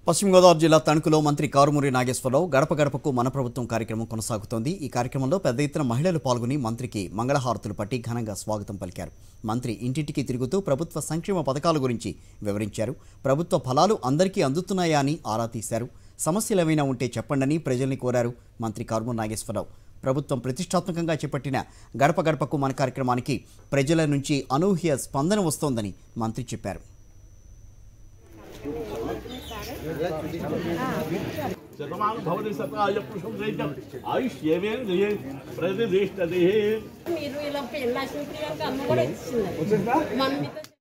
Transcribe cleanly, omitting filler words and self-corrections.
పశ్చిమ గోదావరి జిల్లా తణుకులో మంత్రి కారుమూరి నాగేశ్వరరావు గడప గడపకు మన ప్రభుత్వం కార్యక్రమం కొనసాగుతోంది। ఈ కార్యక్రమంలో పెద్ద ఎత్తున మహిళలు పాల్గొని మంత్రికి మంగళహారతులు పట్టి ఘనంగా స్వాగతం పలికారు। మంత్రి ఇంటింటికి తిరుగుతూ ప్రభుత్వ సంక్షేమ పథకాల గురించి వివరించారు। ప్రభుత్వ ఫలాలు అందరికీ అందుతున్నాయా అని ఆరా తీశారు। సమస్యలు ఏమైనా ఉంటే చెప్పండని ప్రజల్ని కోరారు మంత్రి కారుమూరి నాగేశ్వరరావు। ప్రభుత్వం ప్రతిష్టాత్మకంగా చేపట్టిన గడప గడపకు మన కార్యక్రమానికి ప్రజల నుంచి అనూహ్య స్పందన వస్తోందని మంత్రి చెప్పారు। మీరు ఇలా పెళ్ళి ప్రియాంక అమ్మ కూడా ఇచ్చింది